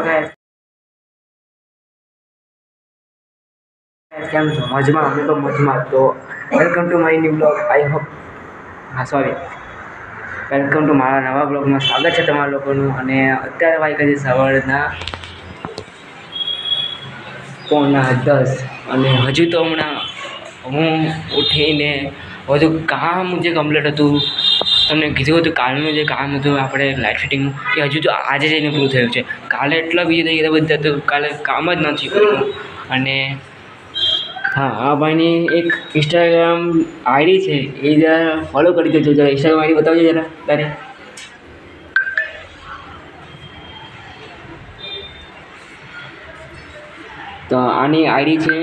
કેમ છો? મજમાં? અમે તો મજમાં. તો welcome to my new blog. I hope welcome to મારા નવા બ્લોગમાં સ્વાગત છે તમારા લોકોનું. અને અત્યારે વાગ્યા છે સવારના 9:45 અને હજુ તો હમણાં હું ઉઠીને બધું કામ જે કમ્પ્લીટ હતું તમને કીધું હતું કાલનું જે કામ હતું આપણે લાઇટ ફિટિંગનું એ હજુ તો આજે જઈને પૂરું થયું છે. કાલે એટલા બીજી થઈ ગયા બધા તો કાલે કામ જ નથી કર્યું. અને હા, આ ભાઈની એક ઇન્સ્ટાગ્રામ આઈડી છે એ જરા ફોલો કરી દેજો. જરા ઇન્સ્ટાગ્રામ આઈડી બતાવજો જરા તારે. તો આની આઈડી છે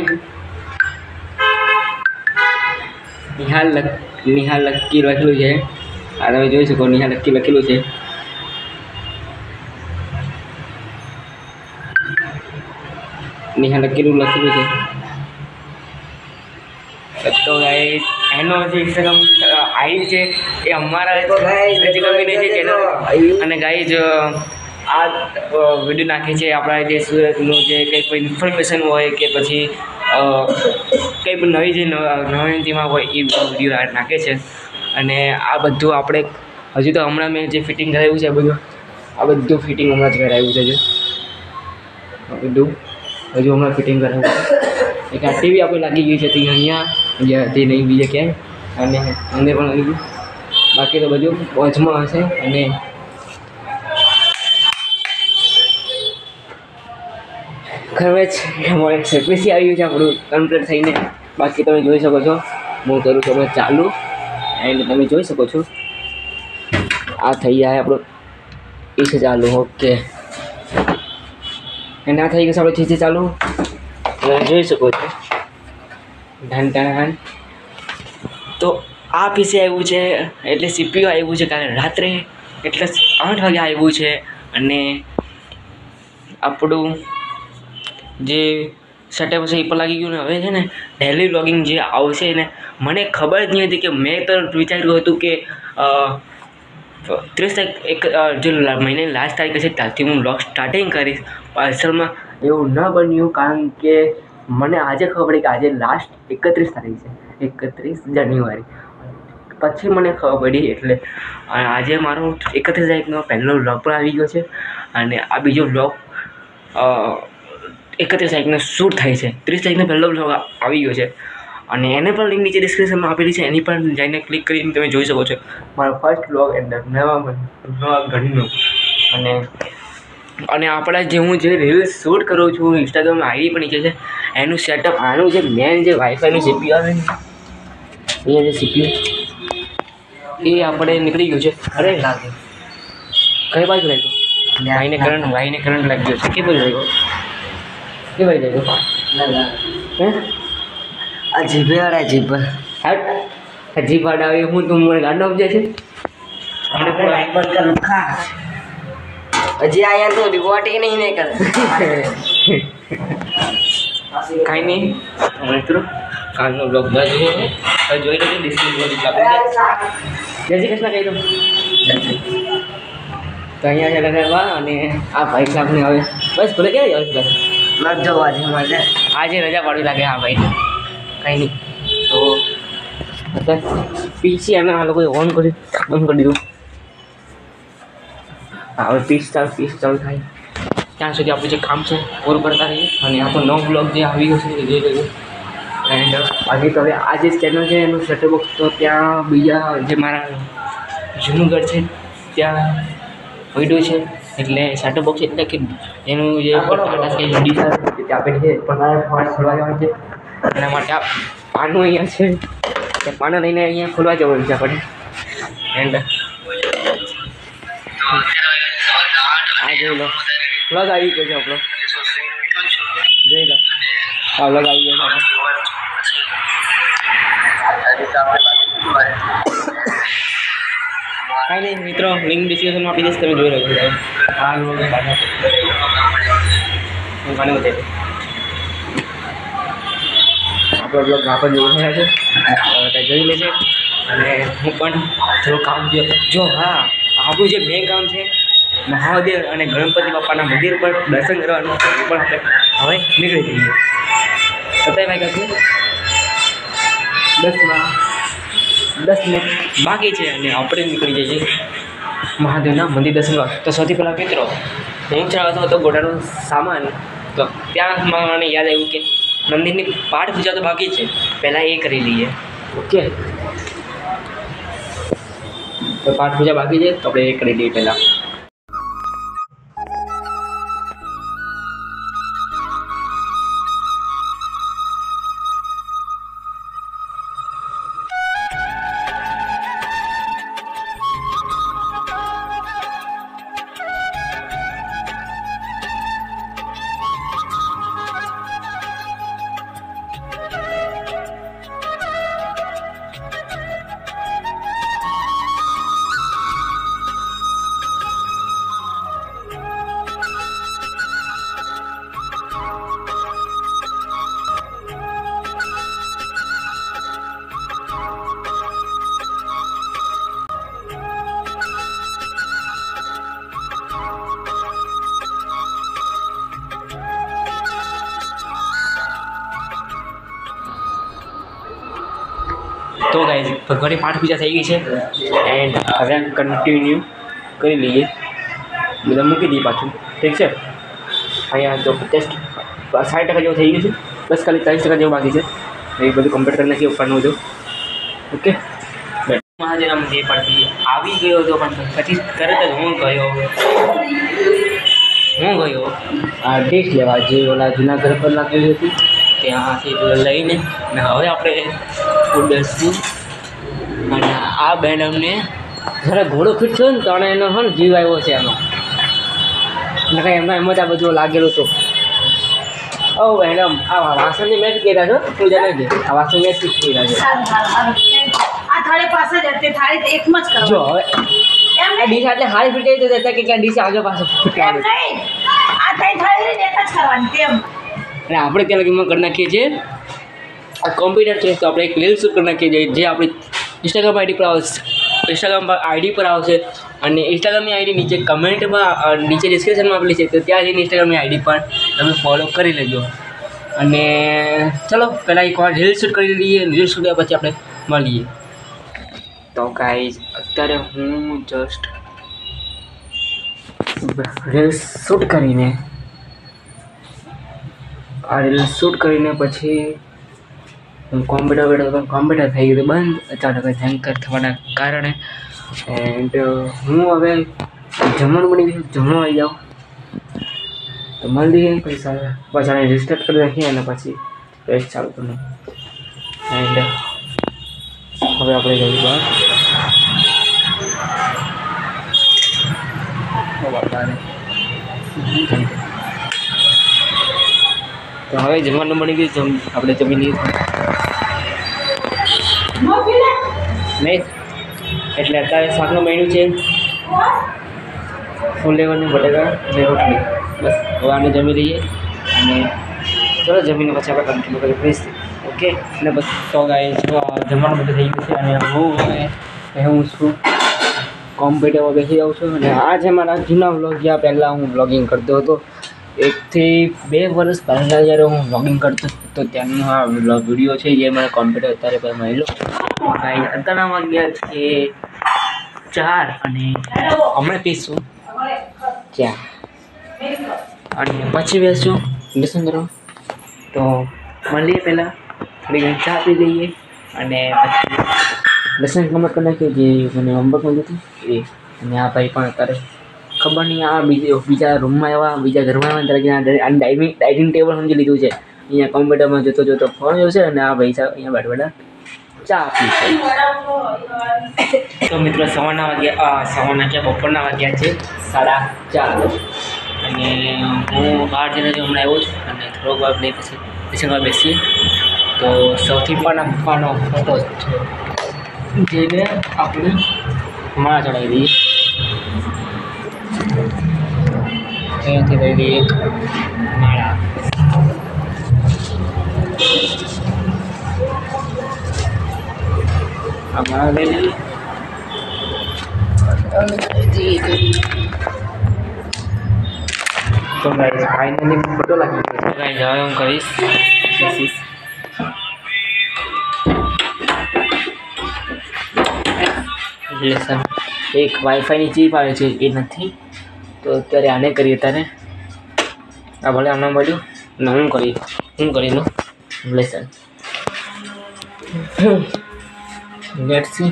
નિહાલ લક્કી લખેલું છે. આ તમે જોઈ શકો નિહાલ લક્કી લખેલું છે. નિહાલ લખેલું છે. તો ગાઈસ એનો જે ઇન્સ્ટાગ્રામ આઈડી છે એ અમારા કંપની છે ચેનલ. અને ગાઈસ આ વિડીયો નાખે છે આપણા જે સુરતનું જે કંઈ પણ ઇન્ફોર્મેશન હોય કે પછી કંઈ પણ નવી જે નવીનતીમાં હોય એ વિડીયો નાખે છે. અને આ બધું આપણે હજુ તો હમણાં મેં જે ફિટિંગ કરાવ્યું છે આ બધું ફિટિંગ હમણાં જ કરાવ્યું છે. બધું હજુ હમણાં ફિટિંગ કરાવ્યું છે. એક આ ટીવી આપણે લાગી ગઈ છે અહીંયા જ્યાં તે નહીં બીજે ક્યાંય. અને અમને પણ લાગી ગયું. બાકી તો બધું પહોંચમાં હશે. અને ખબર છે અમારે સેપરેસી આવ્યું છે આપણું કમ્પ્લીટ થઈને. બાકી તમે જોઈ શકો છો હું કરું છું હમણાં ચાલુ. એન્ડ તમે જોઈ શકો છો આ થઈ જાય આપણું છે ચાલુ. ઓકે, અને આ થઈ ગયું આપણું છે ચાલુ. તમે જોઈ શકો છો ઢાન. તો આ પીસી આવ્યું છે એટલે સીપીયુ આવ્યું છે કાલે રાત્રે એટલે 8 વાગે આવ્યું છે. અને આપણું જે સેટઅપ છે એ પણ લાગી ગયું ને. હવે છે ને ડેલી વ્લોગિંગ જે આવશે ને મને ખબર જ નહીં હતી કે મેં તો વિચાર્યું હતું કે 30 તારીખ જે મહિનાની લાસ્ટ તારીખ છે ત્યારથી હું વ્લોગ સ્ટાર્ટિંગ કરીશ. પાર્સલમાં એવું ન બન્યું કારણ કે મને આજે ખબર પડી કે આજે લાસ્ટ 31 તારીખ છે, 31 જાન્યુઆરી. પછી મને ખબર પડી એટલે આજે મારો 31 તારીખનો પહેલો વ્લોગ પણ આવી ગયો છે. અને આ બીજો વ્લોગ 31 તારીખનો શૂટ થાય છે. 30 તારીખનો પહેલો વ્લોગ આવી ગયો છે. અને એને પણ લિંક નીચે ડિસ્ક્રિપ્શનમાં આપેલી છે. એની પણ જઈને ક્લિક કરીને તમે જોઈ શકો છો મારો ફર્સ્ટ વ્લોગ એન્ડ નવા ઘરનો. અને આપણા જે હું જે રીલ્સ શૂટ કરું છું ઇન્સ્ટાગ્રામ આઈડી પણ નીચે છે એનું સેટઅપ આનું જે મેન જે વાઈફાઈનું સીપીયુ આવે ને અહીંયા જે સીપીયુ એ આપણે નીકળી ગયું છે. અરે લાગે કઈ બાજુ લાગ્યું? વાઈને કરંટ લાગ્યો છે. કે બાજુ લાગ્યો? કે બાજુ લાગ્યો? હે આ જીભે વાળા જીભ હટ જીભ વાળા આવે હું તું મને ગાંડો સમજે છે. હજી આયા તો રિપોર્ટિંગ નહીં કરે કાંઈ નહીં મિત્રો. કાલનો બ્લોગ જોઈ લેજો ડિસ્ક્રિપ્શન. જય શ્રી કૃષ્ણ કહી દો. તો અહીંયા છે લગાવવા. અને આ ભાઈ સાહેબને હવે બસ ભલે ક્યારે આવશે ન જવા છે મારે આજે રજા પાડવી લાગે. હા ભાઈ કંઈ નહીં. તો અત્યારે પીસી અને આ લોકોએ ઓન કરી બંધ કરી દીધું. હવે પીસ ચાલુ થાય ત્યાં સુધી આપણું જે કામ છે પૂરું કરતા રહીએ. અને આપણો નવો બ્લોગ જે આવી ગયો છે એ જોઈ લઈએ. એન્ડ બાકી તો હવે આ જે ચેનલ છે એનું સેટઅપ બોક્સ તો ત્યાં બીજા જે મારા જૂનું ઘર છે ત્યાં પડ્યું છે. એટલે સેટઅપ બોક્સ એટલે કે એનું જે ટાટા સ્કાય ડીશ ત્યાં આપેલી છે પણ મારે ફોન ખોલવા જવાનું છે. એના માટે આ પાનું અહીંયા છે તે પાના લઈને અહીંયા ખોલવા જવાનું છે આપણે. એન્ડ આ જોઈ લો વ્લોગ આવી ગયો છે આપણો. જોઈ લો આ વ્લોગ આવી ગયો છે આપણો. કાંઈ નહીં મિત્રો, લિંક ડિસ્ક્રિપ્શનમાં આપી દઈશ તમે જોઈ લેજો. આ વ્લોગ આપણો બ્લોગ વાપર જોઈ રહ્યા છે કંઈ જોઈ લેજે. અને હું પણ થોડું કામ જો હા આપણું જે મેં કામ છે મહાદેવ અને ગણપતિ બાપાના મંદિર પર દર્શન કરવાનું પણ આપણે હવે નીકળી જઈએ. સતાઈ વાગ્યા છે 10 મિનિટ બાકી છે અને આપણે નીકળી જઈએ મહાદેવના મંદિર દર્શન કરવા. તો સૌથી પહેલાં મિત્રો હું ચલાવતો હતો ઘોડાનો સામાન, તો ત્યાં મને યાદ આવ્યું કે મંદિરની પાઠ પૂજા તો બાકી છે, પહેલાં એ કરી લઈએ. ઓકે, તો પાઠ પૂજા બાકી છે તો આપણે એ કરી લઈએ પહેલાં. તો ગાઈઝ ભગવાનની પાઠ પૂજા થઈ ગઈ છે એન્ડ હવે કન્ટિન્યુ કરી લઈએ. બધા મૂકી દઈએ પાછું, ઠીક છે. અહીંયા તો 60% જેવું થઈ ગયું છે, બસ ખાલી 40% જેવું બાકી છે. એ બધું કમ્પ્લીટ કરી નાખીએ ઉપરનું બધું. ઓકે, મહાદેવના મંદિર પરથી આવી ગયો હતો પણ પછી તરત જ હું ગયો આ ડિશ લેવા, જે ઓલા જૂના ઘર પર લાગેલી હતી ત્યાંથી લઈને અને હવે આપણે ઉડશું. અને આ બેન અમને જ્યારે ઘોડો ફીટ થયો ને તો એનો પણ જીવ આવ્યો છે એનો, અને કાંઈ એમના એમ જ આ બધું લાગેલું હતું. ઓ મેડમ, આ વાસણની મેચ કહેતા છો તું જાણે છે, આ વાસણ મેચ કહેતા છે. જો હવે આ ડીશ આટલે હારી ફીટાઈ તો જતા કે ડીશ આગળ પાછળ ફીટવાનું, અને આપણે ત્યાં લગીમાં કરી નાખીએ છીએ. આ કોમ્પ્યુટર છે તો આપણે એક રીલ શૂટ કરી નાખીએ છીએ, જે આપણી ઇન્સ્ટાગ્રામ આઈડી પર આવશે, અને ઇન્સ્ટાગ્રામની આઈડી નીચે કમેન્ટમાં નીચે ડિસ્ક્રિપ્શનમાં આપેલી છે, તો ત્યાં જઈને ઇન્સ્ટાગ્રામની આઈડી પર તમે ફોલો કરી લેજો. અને ચલો પહેલાં એકવાર રીલ શૂટ કરી લઈએ, રીલ શૂટ કર્યા પછી આપણે મળીએ. તો ગાઈઝ અત્યારે હું જસ્ટ રીલ શૂટ કરીને પછી હું કોમ્પ્યુટર થઈ ગયું બંધ અચાનક હેન્કર થવાના કારણે. એન્ડ હું હવે જમવાનું બની ગયું, જમવા આવી જાઉં તો મળીએ પૈસા પાછા રિસ્ટાર્ટ કરી નાખીએ અને પછી રેસ્ટ ચાલુ કરી. એન્ડ હવે આપણે જઈએ બહાર. તો હવે જમવાનું બની ગયું, આપણે જમી લઈએ. નહીં એટલે અત્યારે શાકનું મેનુ છે ફૂલેવરની બટેકા અને રોટલી, બસ હવે આને જમી લઈએ અને ચલો જમીને પછી આપણે કન્ટિન્યુ કરીએ ફ્રેશ થઈ. ઓકે, અને બસ તો ગાઈસ જમવાનું બધું થઈ ગયું છે અને હું છું કોમ્પ્યુટરમાં બેસી જાઉં છું. અને આ છે મારા જૂના વ્લોગ, જ્યાં પહેલાં હું વ્લોગિંગ કરતો હતો 1 થી 2 વર્ષ પહેલાં જ્યારે હું વ્લોગિંગ કરતો તો ત્યાંનો આ વિડીયો છે જે મને કોમ્પ્યુટર અત્યારે પર મળેલો. અત્યારના વાગ્યા છે 4 અને હમણાં પીશું ચા અને પછી બેસશું લેસન કરવા. તો મળીએ પહેલાં થોડી ઘણી ચા પી લઈએ અને પછી લેસન કમ્પ્લીટ કરી નાખીએ, જે મને હોમવર્ક મળ્યું હતું એ. અને આ ભાઈ પણ અત્યારે ખબર નહીં આ બીજા રૂમમાં આવ્યા, બીજા ઘરમાં આવ્યા ત્યારે આ ડાઇનિંગ ટેબલ સમજી લીધું છે. અહીંયા કોમ્પ્યુટરમાં જોતો ફોન જોશે અને આ ભાઈ સાહેબ અહીંયા બેઠા ચા પીશે. તો મિત્રો સવારના બપોરના વાગ્યા છે 4:30 અને હું બહાર જઈને હમણાં આવ્યો છું અને થોડોક વાર લઈ પછી લેસનમાં બેસીએ. તો સૌથી પહેલાં પપ્પાનો ફોટો છે જેને આપણે માળા ચડાવી દઈએ. અહીંયાથી લઈ દઈએ માળા. આ માળા લઈ લઈએ तो गाइस फाइनली फोटो लगी है गाइस હવે હું કરીશ લેસન એક વાઈફાઈની ચીપ આવે છે એ નથી તો અત્યારે આને કરીએ તારે આ ભલે આના મળ્યું ને હું કરી લઉં લેસન લેટ્સ સી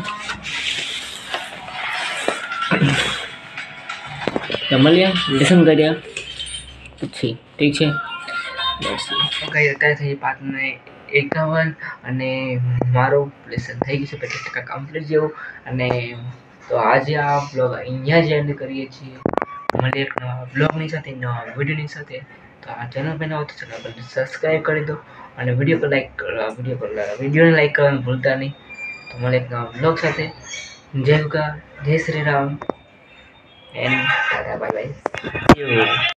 મળ્યા લેસન કર્યા પછી ઠીક છે કઈ અત્યારે થઈ 5:51 અને મારું લેસન થઈ ગયું છે 50% કમ્પ્લીટ જેવું અને તો આજે આ બ્લોગ અહીંયા જ એન્ડ કરીએ છીએ મળીએ એક નવા બ્લોગની સાથે નવા વિડીયોની સાથે તો આ ચેનલ પર નવો તો ચેનલ પર સબસ્ક્રાઈબ કરી દો અને વિડીયોને લાઈક કરવાનું ભૂલતા નહીં તો મળીએ એક નવા બ્લોગ સાથે જય ગંગા જય Shri Ram and bye by